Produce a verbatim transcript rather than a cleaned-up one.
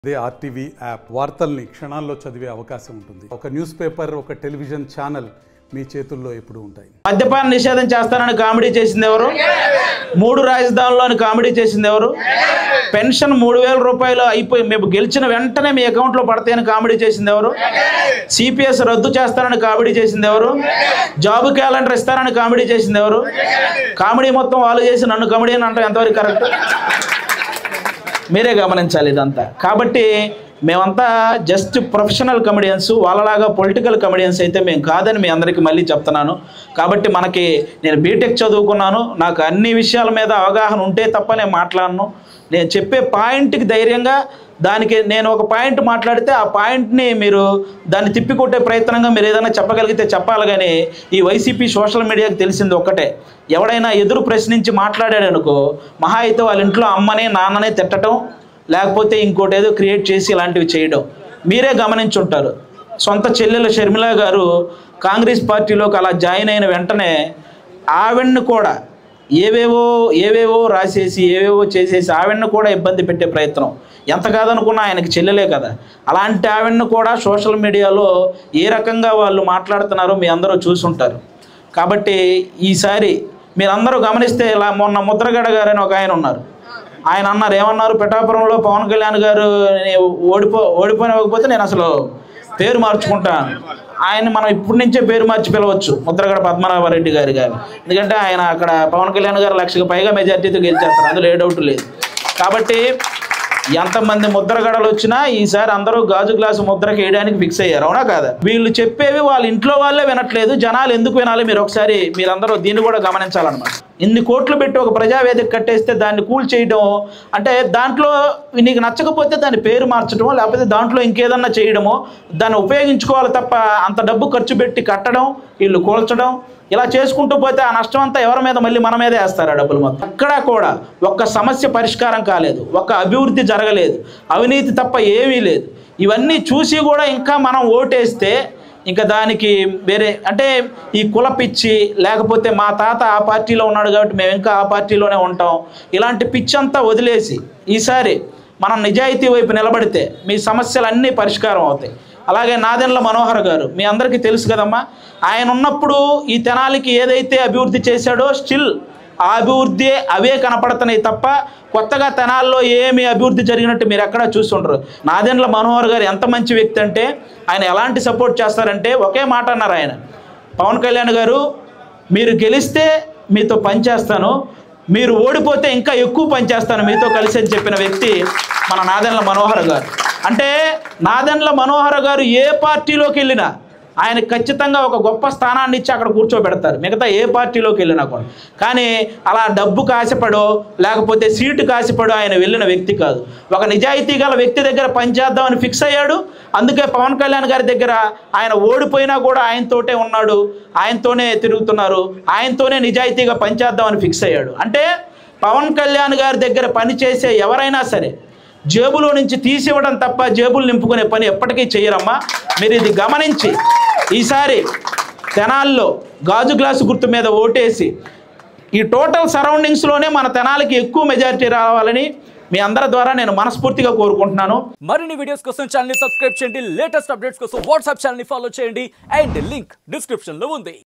అదే RTV app వార్తల్ని క్షణాల్లో చదివే అవకాశం ఉంటుంది. ఒక న్యూస్ పేపర్, ఒక టెలివిజన్ ఛానల్ మీ చేతుల్లో ఎప్పుడు ఉంటాయి. మద్యపాన నిషేధం చేస్తానని కామెడీ చేసింది ఎవరు? మూడు రాజధానుల్లోని కామెడీ చేసింది ఎవరు? పెన్షన్ మూడు వేల రూపాయలు అయిపోయి మేము గెలిచిన వెంటనే మీ అకౌంట్లో పడతాయని కామెడీ చేసింది ఎవరు? సిపిఎస్ రద్దు చేస్తానని కామెడీ చేసింది ఎవరు? జాబ్ క్యాలెండర్ ఇస్తారని కామెడీ చేసింది ఎవరు? కామెడీ మొత్తం వాళ్ళు చేసి నన్ను కామెడీ అని అంటే ఎంతవరకు కరెక్ట్? మీరే గమనించాలి ఇదంతా. కాబట్టి మేమంతా జస్ట్ ప్రొఫెషనల్ కమెడియన్స్, వాళ్ళలాగా పొలిటికల్ కమెడియన్స్ అయితే మేము కాదని మీ అందరికీ మళ్ళీ చెప్తున్నాను. కాబట్టి మనకి నేను బీటెక్ చదువుకున్నాను, నాకు అన్ని విషయాల మీద అవగాహన ఉంటే తప్ప నేను మాట్లాడను. నేను చెప్పే పాయింట్కి ధైర్యంగా దానికి నేను ఒక పాయింట్ మాట్లాడితే ఆ పాయింట్ని మీరు దాన్ని తిప్పికొట్టే ప్రయత్నంగా మీరు ఏదైనా చెప్పగలిగితే చెప్పాలి. కానీ ఈ వైసీపీ సోషల్ మీడియాకి తెలిసింది ఒక్కటే, ఎవడైనా ఎదురు ప్రశ్నించి మాట్లాడాడు అనుకో, మహా అయితే వాళ్ళ ఇంట్లో అమ్మనే నాన్ననే తిట్టడం, లేకపోతే ఇంకోటి ఏదో క్రియేట్ చేసి ఇలాంటివి చేయడం. మీరే గమనించుంటారు. సొంత చెల్లెల షర్మిల గారు కాంగ్రెస్ పార్టీలోకి అలా జాయిన్ అయిన వెంటనే ఆవిడ్ని కూడా ఏవేవో ఏవేవో రాసేసి ఏవేవో చేసేసి ఆవిడ్ని కూడా ఇబ్బంది పెట్టే ప్రయత్నం. ఎంత కాదనుకున్నా ఆయనకి చెల్లెలే కదా. అలాంటి ఆవిడ్ని కూడా సోషల్ మీడియాలో ఏ రకంగా వాళ్ళు మాట్లాడుతున్నారో మీ అందరూ చూసుంటారు. కాబట్టి ఈసారి మీరందరూ గమనిస్తే ఇలా మొన్న ముద్రగడ గారు అని ఒక ఆయన ఉన్నారు. ఆయన అన్నారు, ఏమన్నారు, పిఠాపురంలో పవన్ కళ్యాణ్ గారు ఓడిపో ఓడిపోయినకపోతే నేను అసలు పేరు మార్చుకుంటాను. ఆయన మనం ఇప్పటి నుంచే పేరు మార్చి పిలవచ్చు, ముద్రగడ పద్మనాభరెడ్డి గారి గారు. ఎందుకంటే ఆయన అక్కడ పవన్ కళ్యాణ్ గారు లక్షకు పైగా మెజార్టీతో గెలిచేస్తారు, అందులో ఏ డౌట్ లేదు. కాబట్టి ఎంతమంది ముద్రగడలు వచ్చినా ఈసారి అందరూ గాజు గ్లాసు ముద్రకి వేయడానికి ఫిక్స్ అయ్యారు, అవునా కాదా? వీళ్ళు చెప్పేవి వాళ్ళ ఇంట్లో వాళ్ళే వినట్లేదు, జనాలు ఎందుకు వినాలి? మీరు ఒకసారి మీరందరూ దీన్ని కూడా గమనించాలన్నమాట. ఇన్ని కోట్లు పెట్టి ఒక ప్రజావేదిక కట్టేస్తే దాన్ని కూల్ చేయడం అంటే, దాంట్లో నీకు నచ్చకపోతే దాని పేరు మార్చడమో లేకపోతే దాంట్లో ఇంకేదన్నా చేయడమో, దాన్ని ఉపయోగించుకోవాలి తప్ప అంత డబ్బు ఖర్చు పెట్టి కట్టడం, వీళ్ళు కూల్చడం, ఇలా చేసుకుంటూ పోతే ఆ నష్టం అంతా ఎవరి మీద? మళ్ళీ మన మీదే వేస్తారు ఆ డబ్బులు మొత్తం. ఎక్కడా కూడా ఒక్క సమస్య పరిష్కారం కాలేదు, ఒక్క అభివృద్ధి జరగలేదు, అవినీతి తప్ప ఏమీ లేదు. ఇవన్నీ చూసి కూడా ఇంకా మనం ఓటేస్తే ఇంకా దానికి వేరే అంటే ఈ కుల పిచ్చి, లేకపోతే మా తాత ఆ పార్టీలో ఉన్నాడు కాబట్టి మేము ఇంకా ఆ పార్టీలోనే ఉంటాం, ఇలాంటి పిచ్చి అంతా వదిలేసి ఈసారి మనం నిజాయితీ వైపు నిలబడితే మీ సమస్యలన్నీ పరిష్కారం అవుతాయి. అలాగే నాదెండ్ల మనోహర్ గారు మీ అందరికీ తెలుసు కదమ్మా, ఆయన ఉన్నప్పుడు ఈ తెనాలికి ఏదైతే అభివృద్ధి చేశాడో స్టిల్ ఆ అభివృద్ధి అవే కనపడుతున్నాయి తప్ప కొత్తగా తెనాల్లో ఏమి అభివృద్ధి జరిగినట్టు మీరు ఎక్కడా చూస్తుంటారు. నాదెండ్ల మనోహర్ గారు ఎంత మంచి వ్యక్తి అంటే, ఆయన ఎలాంటి సపోర్ట్ చేస్తారంటే ఒకే మాట అన్నారు ఆయన, పవన్ కళ్యాణ్ గారు మీరు గెలిస్తే మీతో పనిచేస్తాను, మీరు ఓడిపోతే ఇంకా ఎక్కువ పనిచేస్తాను మీతో కలిసి అని చెప్పిన వ్యక్తి మన నాదెండ్ల మనోహర్ గారు. అంటే నాదెండ్ల మనోహర్ గారు ఏ పార్టీలోకి వెళ్ళినా ఆయన ఖచ్చితంగా ఒక గొప్ప స్థానాన్ని ఇచ్చి అక్కడ కూర్చోబెడతారు, మిగతా ఏ పార్టీలోకి వెళ్ళినా కూడా. కానీ అలా డబ్బు కాసిపడో లేకపోతే సీటు కాసిపడో ఆయన వెళ్ళిన వ్యక్తి కాదు. ఒక నిజాయితీ గల వ్యక్తి దగ్గర పనిచేద్దామని ఫిక్స్ అయ్యాడు. అందుకే పవన్ కళ్యాణ్ గారి దగ్గర ఆయన ఓడిపోయినా కూడా ఆయనతోటే ఉన్నాడు, ఆయనతోనే తిరుగుతున్నారు, ఆయనతోనే నిజాయితీగా పనిచేద్దామని ఫిక్స్ అయ్యాడు. అంటే పవన్ కళ్యాణ్ గారి దగ్గర పనిచేసే ఎవరైనా సరే జేబులో నుంచి తీసివ్వడం తప్ప జేబులు నింపుకునే పని ఎప్పటికీ చేయరమ్మా. మీరు ఇది గమనించి ఈసారి తెనాల్లో గాజు గ్లాసు గుర్తు మీద ఓటేసి ఈ టోటల్ సరౌండింగ్స్లోనే మన తెనాలికి ఎక్కువ మెజారిటీ రావాలని మీ అందరి ద్వారా నేను మనస్ఫూర్తిగా కోరుకుంటున్నాను. మరిన్ని వీడియోస్ కోసం ఛానల్ ని సబ్స్క్రైబ్ చేయండి, లేటెస్ట్ అప్డేట్స్ కోసం వాట్సాప్ ఛానల్ ని ఫాలో చేయండి, అండ్ లింక్ డిస్క్రిప్షన్ లో ఉంది.